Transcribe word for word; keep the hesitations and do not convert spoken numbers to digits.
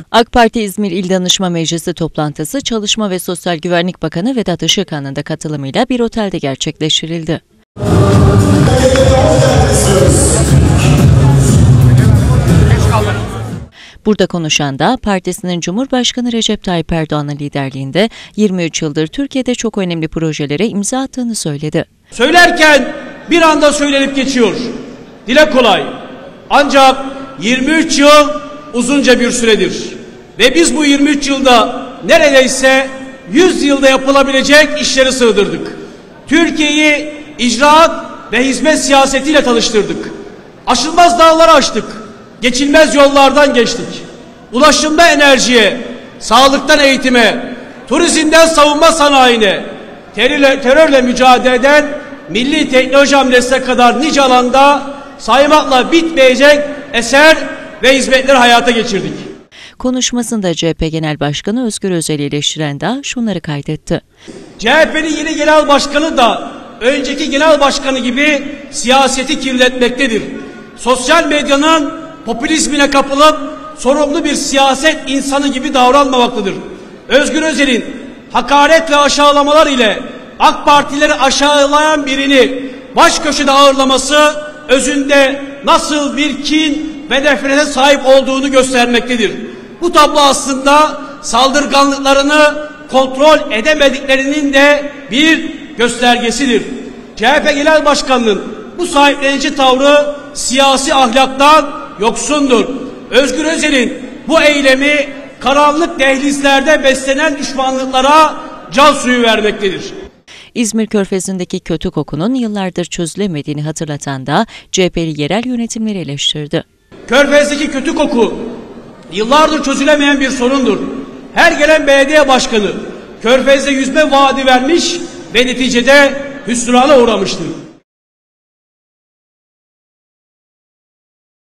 AK Parti İzmir İl Danışma Meclisi toplantısı Çalışma ve Sosyal Güvenlik Bakanı Vedat Işıkhan'ın da katılımıyla bir otelde gerçekleştirildi. Burada konuşan da partisinin Cumhurbaşkanı Recep Tayyip Erdoğan'ın liderliğinde yirmi üç yıldır Türkiye'de çok önemli projelere imza attığını söyledi. Söylerken bir anda söylenip geçiyor. Dile kolay. Ancak yirmi üç yıl uzunca bir süredir. Ve biz bu yirmi üç yılda neredeyse yüz yılda yapılabilecek işleri sığdırdık. Türkiye'yi icraat ve hizmet siyasetiyle tanıştırdık. Aşılmaz dağları aştık. Geçilmez yollardan geçtik. Ulaşımda enerjiye, sağlıktan eğitime, turizmden savunma sanayine, terörle, terörle mücadeleden milli teknoloji hamlesine kadar nice alanda saymakla bitmeyecek eser ve hizmetleri hayata geçirdik. Konuşmasında C H P Genel Başkanı Özgür Özel'i eleştiren de şunları kaydetti. C H P'nin yeni genel başkanı da önceki genel başkanı gibi siyaseti kirletmektedir. Sosyal medyanın popülizmine kapılıp sorumlu bir siyaset insanı gibi davranmamaktadır. Özgür Özel'in hakaret ve aşağılamalar ile AK Partileri aşağılayan birini baş köşede ağırlaması özünde nasıl bir kin ve nefrete sahip olduğunu göstermektedir. Bu tablo aslında saldırganlıklarını kontrol edemediklerinin de bir göstergesidir. C H P Genel Başkanı'nın bu sahiplenici tavrı siyasi ahlaktan yoksundur. Özgür Özel'in bu eylemi karanlık dehlizlerde beslenen düşmanlıklara can suyu vermektedir. İzmir Körfezi'ndeki kötü kokunun yıllardır çözülemediğini hatırlatan da C H P'li yerel yönetimleri eleştirdi. Körfez'deki kötü koku yıllardır çözülemeyen bir sorundur. Her gelen belediye başkanı Körfez'de yüzme vaadi vermiş ve neticede hüsrana uğramıştır.